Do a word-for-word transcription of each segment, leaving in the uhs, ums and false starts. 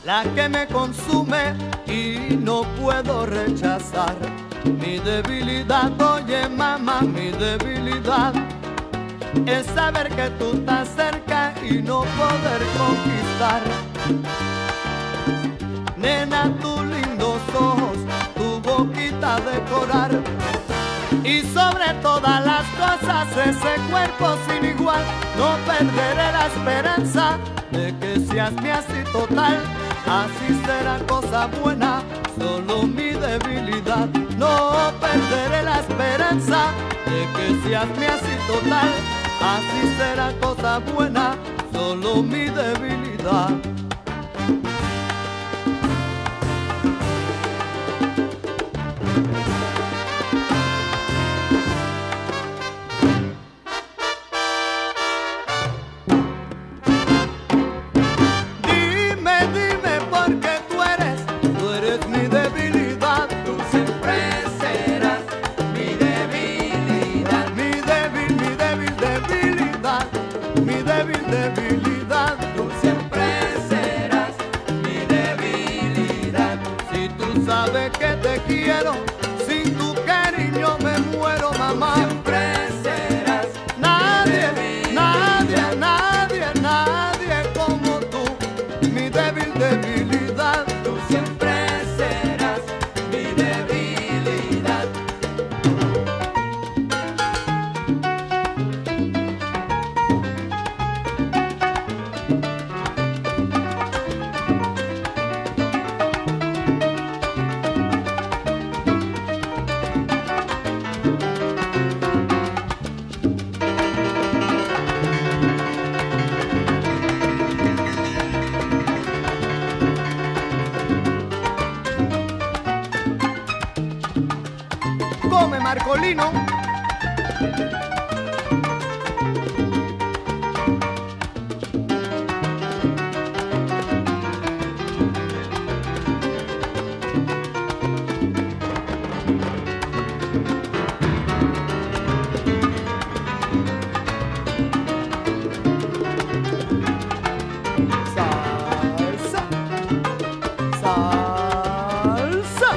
la que me consume y no puedo rechazar. Mi debilidad, oye mamá, mi debilidad es saber que tú estás cerca y no poder conquistar. Nena, tus lindos ojos, tu boquita de coral y sobre todas las cosas ese cuerpo sin igual. No perderé la esperanza de que seas mi así total. Así será cosa buena, solo mi debilidad. No perderé la esperanza de que seas mi así total. Así será cosa buena, solo mi debilidad. Debilidad, tú siempre serás mi debilidad. Si tú sabes que te quiero, sin tu cariño me muero, mamá. Siempre serás nadie, mi nadie, nadie, nadie como tú, mi débil debilidad. Tú siempre serás mi debilidad. Come Marcolino. Salsa, salsa.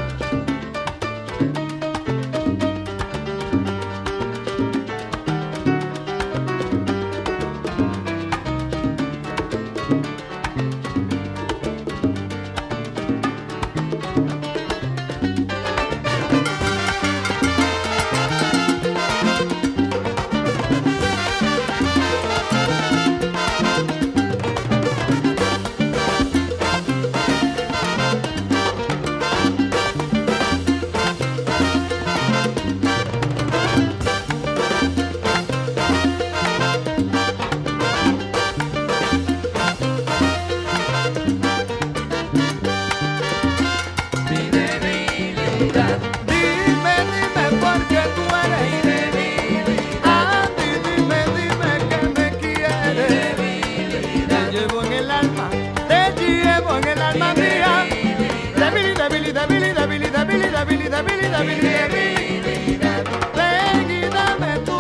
Dime, dime por qué tú eres mi debilidad. A ti dime, dime que me quieres. Te llevo en el alma, te llevo en el alma mía. Debilidad, debilidad, debilidad, debilidad, debilidad, debilidad, debilidad, debilidad. Ven y dame tu